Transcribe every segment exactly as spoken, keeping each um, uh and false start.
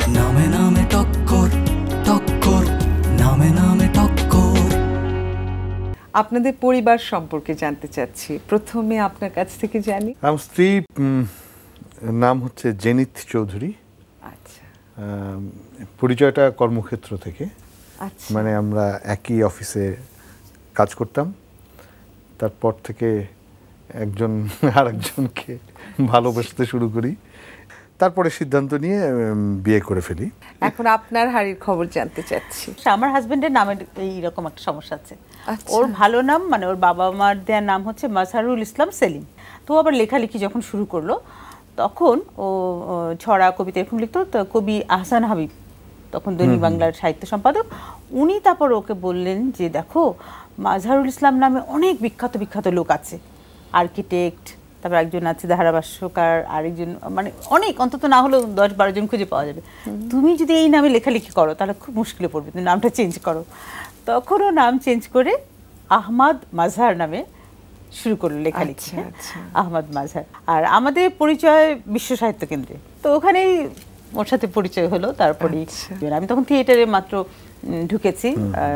নামে নামে টক্কর টক্কর নামে নামে টক্কর। আপনাদের পরিবার সম্পর্কে জানতে চাচ্ছি, প্রথমে আপনার কাছ থেকে জানি। আমার স্ত্রী নাম হচ্ছে জেনিত চৌধুরী। আচ্ছা, পরিচয়টা কর্মক্ষেত্র থেকে। আচ্ছা, মানে আমরা একই অফিসে কাজ করতাম, তারপর থেকে একজন আরেকজনকে ভালোবাসতে শুরু করি, তারপরে সিদ্ধান্ত নিয়ে বিয়ে করে ফেলি। এখন আপনার হাড়ির খবর জানতে চাচ্ছি। আমার হাজবেন্ডের নামের এইরকম একটা সমস্যা আছে। ওর ভালো নাম, মানে ওর বাবা মার দেওয়ার নাম হচ্ছে মাজহারুল ইসলাম সেলিম। তো আবার লেখালেখি যখন শুরু করলো তখন ও ছড়া কবিতা এরকম লিখতো। তো কবি আহসান হাবিব তখন দৈনিক বাংলার সাহিত্য সম্পাদক, উনি তারপর ওকে বললেন যে দেখো মাজহারুল ইসলাম নামে অনেক বিখ্যাত বিখ্যাত লোক আছে, আর্কিটেক্ট, তারপর একজন আছে ধারাভাষ্যকার, আরেকজন, মানে অনেক, অন্তত না হলেও দশ বারো জন খুঁজে পাওয়া যাবে। তুমি যদি এই নামে লেখালেখি করো তাহলে খুব মুশকিলে পড়বে, তুমি নামটা চেঞ্জ করো। তখনও নাম চেঞ্জ করে আহমদ মাজহার নামে শুরু করলো লেখালেখি। আহমদ মাজহার। আর আমাদের পরিচয় বিশ্ব সাহিত্য কেন্দ্রে, তো ওখানেই ওর সাথে পরিচয় হলো। তারপরে আমি তখন থিয়েটারে মাত্র ঢুকেছি,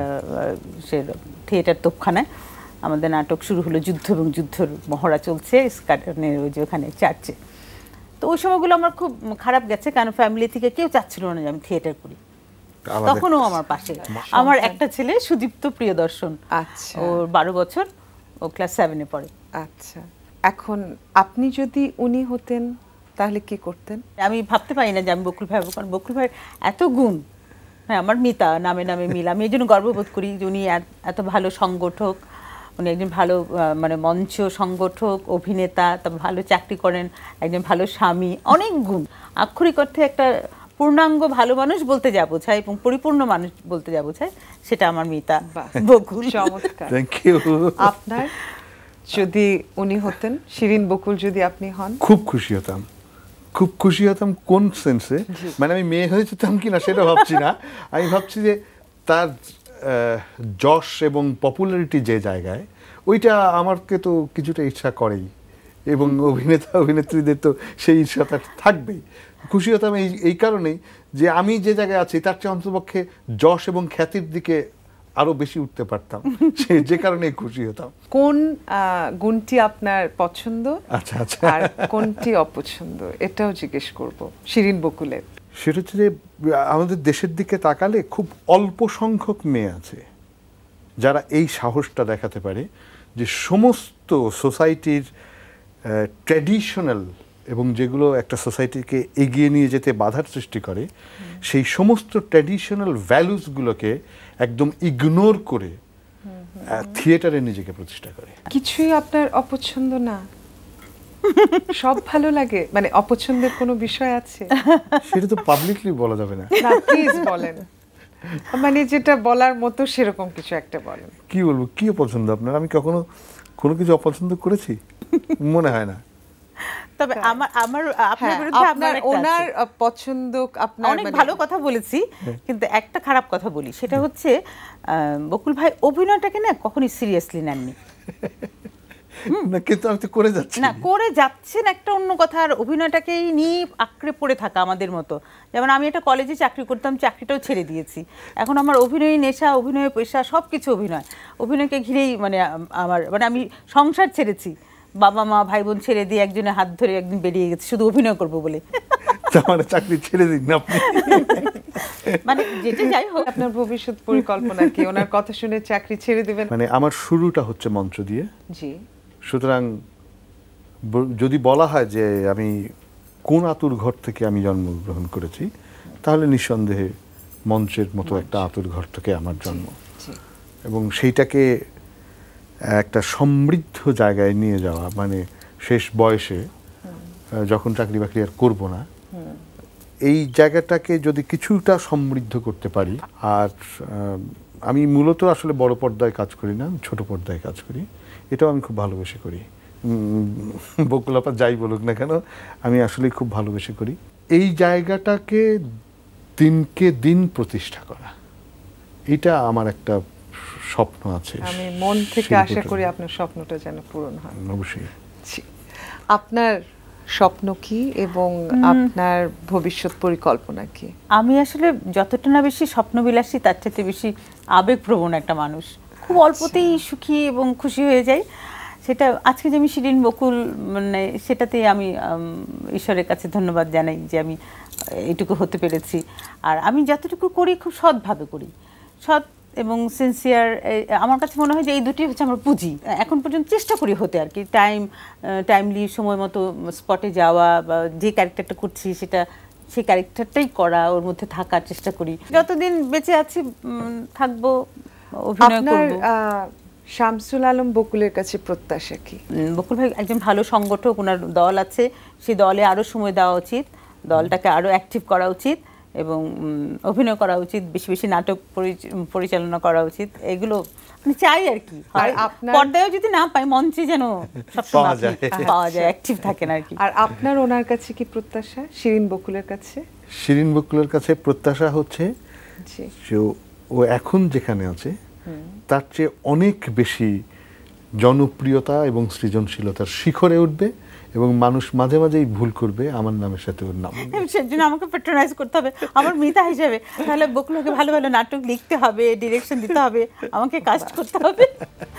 সে থিয়েটার তোপখানায় আমাদের নাটক শুরু হলো, যুদ্ধ এবং যুদ্ধর মহড়া চলছে স্কাটনের ওই যে ওখানে চার্চে। তো ওই সময়গুলো আমার খুব খারাপ গেছে, কারণ ফ্যামিলি থেকে কেউ চাচ্ছিল না যে আমি থিয়েটার করি। তখনও আমার পাশে আমার একটা ছেলে সুদীপ্ত প্রিয়দর্শন, আচ্ছা, ওর বারো বছর, ও ক্লাস সেভেনে পড়ে। আচ্ছা, এখন আপনি যদি উনি হতেন তাহলে কি করতেন? আমি ভাবতে পারি না যে আমি বকুল ভাই হবো, কারণ বকুল ভাইয়ের এত গুণ। হ্যাঁ, আমার মিতা, নামে নামে মিল। আমি এই জন্য গর্ববোধ করি যে উনি এত ভালো সংগঠক, উনি একজন ভালো মানে মঞ্চ সংগঠক, অভিনেতা, তারপর ভালো চাকরি করেন, একজন ভালো স্বামী, অনেক গুণ। আক্ষরিক অর্থে একটা পূর্ণাঙ্গ ভালো মানুষ বলতে যা বোঝায় এবং পরিপূর্ণ মানুষ বলতে যা বোঝায় সেটা আমার মিতা বকুল। চমৎকার। Thank you. আপনার যদি উনি হতেন, শিরিন বকুল যদি আপনি হন? খুব খুশি হতাম, খুব খুশি হতাম। কোন সেন্সে? মানে আমি মেয়ে হয়ে যেতাম কিনা সেটা ভাবছি না, আমি ভাবছি যে তার যশ এবং পপুলারিটি যে জায়গায়, ওইটা আমাকে তো কিছুটা ইচ্ছা করেই, এবং অভিনেতা অভিনেত্রীদের তো সেই ইচ্ছাটা থাকবেই। খুশি হতাম এই এই কারণেই যে আমি যে জায়গায় আছি তার চেয়ে অন্ততপক্ষে যশ এবং খ্যাতির দিকে আরো বেশি উঠতে পারতাম, যে কারণে খুশি হতাম। কোন গুণটি আপনার পছন্দ, আচ্ছা আচ্ছা, আর কোনটি অপছন্দ, এটাও জিজ্ঞেস করব শিরিন বকুলের। সেটা হচ্ছে যে আমাদের দেশের দিকে তাকালে খুব অল্প সংখ্যক মেয়ে আছে যারা এই সাহসটা দেখাতে পারে যে সমস্ত সোসাইটির ট্র্যাডিশনাল এবং যেগুলো একটা সোসাইটিকে এগিয়ে নিয়ে যেতে বাধার সৃষ্টি করে, সেই সমস্ত ট্র্যাডিশনাল ভ্যালুসগুলোকে একদম ইগনোর করে থিয়েটারে নিজেকে প্রতিষ্ঠা করে। কিছুই আপনার অপছন্দ না, সব ভালো লাগে? মানে অপছন্দের কোনো বিষয় আছে? সেটা তো পাবলিকলি বলা যাবে না। না, প্লিজ বলেন, মানে যেটা বলার মতো সেরকম কিছু একটা বলেন। কি বলবো, কি অপছন্দ আপনার? আমি কখনো কোনো কিছু অপছন্দ করেছি মনে হয় না। তবে আমার আমার আপনার বিরুদ্ধে আপনার ওনার পছন্দ, আপনার অনেক ভালো কথা বলেছি, কিন্তু একটা খারাপ কথা বলি, সেটা হচ্ছে বকুল ভাই অভিনয়টাকে না কখনোই সিরিয়াসলি নেননি। না, কিন্তু আমি তো করে যাচ্ছি না, করে যাচ্ছেন একটা অন্য কথা, আর অভিনয়টাকেই নিয়ে আঁকড়ে পড়ে থাকা আমাদের মতো। যেমন আমি একটা কলেজে চাকরি করতাম, চাকরিটাও ছেড়ে দিয়েছি, এখন আমার অভিনয় নেশা, অভিনয় পেশা, সব কিছু অভিনয়। অভিনয়কে ঘিরেই মানে আমার, মানে আমি সংসার ছেড়েছি, বাবা মা ভাই বোন ছেড়ে দিয়ে একজনের হাত ধরে একদিন বেরিয়ে গেছে শুধু অভিনয় করবো বলে। মানে চাকরি ছেড়ে দিন না আপনি? মানে যেটা যাই হোক, আপনার ভবিষ্যৎ পরিকল্পনা কি? ওনার কথা শুনে চাকরি ছেড়ে দিবেন? মানে আমার শুরুটা হচ্ছে মঞ্চ দিয়ে। জি। সুতরাং যদি বলা হয় যে আমি কোন আতুর ঘর থেকে আমি জন্মগ্রহণ করেছি, তাহলে নিঃসন্দেহে মঞ্চের মতো একটা আতুর ঘর থেকে আমার জন্ম, এবং সেইটাকে একটা সমৃদ্ধ জায়গায় নিয়ে যাওয়া, মানে শেষ বয়সে যখন চাকরি বাকরি আর করবো না, এই জায়গাটাকে যদি কিছুটা সমৃদ্ধ করতে পারি। আর আমি মূলত আসলে বড় পর্দায় কাজ করি না, ছোট পর্দায় কাজ করি, এটাও আমি খুব ভালোবেসে করি। বকুল আপা যাই বলুক না কেন, আমি আসলে খুব ভালোবেসে করি। এই জায়গাটাকে দিনকে দিন প্রতিষ্ঠা করা, এটা আমার একটা স্বপ্ন আছে। আমি মন থেকে আশা করি আপনার স্বপ্নটা যেন পূরণ হয়। অবশ্যই। আপনার স্বপ্ন কি এবং আপনার ভবিষ্যৎ পরিকল্পনা কি? আমি আসলে যতটা না বেশি স্বপ্নবিলাসী তার চাইতে বেশি আবেগপ্রবণ একটা মানুষ। খুব অল্পতেই সুখী এবং খুশি হয়ে যাই। সেটা আজকে যে আমি শিরিন বকুল, মানে সেটাতেই আমি ঈশ্বরের কাছে ধন্যবাদ জানাই যে আমি এইটুকু হতে পেরেছি। আর আমি যতটুকু করি খুব সৎভাবে করি, সৎ এবং সিনসিয়ার। আমার কাছে মনে হয় যে এই দুটি হচ্ছে আমার পুঁজি। এখন পর্যন্ত চেষ্টা করি হতে আর কি, টাইম টাইমলি সময় মতো স্পটে যাওয়া, বা যে ক্যারেক্টারটা করছি সেটা সেই ক্যারেক্টারটাই করা, ওর মধ্যে থাকার চেষ্টা করি। যতদিন বেঁচে আছি থাকবো, অভিনয় করব। শামসুল আলম বকুলের কাছে প্রত্যাশা কি? বকুল ভাই একজন ভালো সংগঠক, ওনার দল আছে, সেই দলে আরও সময় দেওয়া উচিত, দলটাকে আরও অ্যাক্টিভ করা উচিত এবং অভিনয় করা উচিত, বেশি বেশি নাটক পরিচালনা করা উচিত। এগুলো আমি চাই আর কি। আর পর্দায়ও যদি না পাই, মঞ্চে যেন সবসময় পাওয়া যায়, অ্যাক্টিভ থাকেন আর কি। আর আপনার ওনার কাছে কি প্রত্যাশা, শিরিন বকুলের কাছে? শিরিন বকুলের কাছে প্রত্যাশা হচ্ছে যে ও এখন যেখানে আছে তার চেয়ে অনেক বেশি জনপ্রিয়তা এবং সৃজনশীলতার শিখরে উঠবে, এবং মানুষ মাঝে মাঝেই ভুল করবে আমার নামের সাথে ওর নাম। সেজন্য আমাকে প্যাট্রোনাইজ করতে হবে আমার মিতা হিসেবে। তাহলে বকুলকে ভালো ভালো নাটক লিখতে হবে, ডিরেকশন দিতে হবে, আমাকে কাস্ট করতে হবে।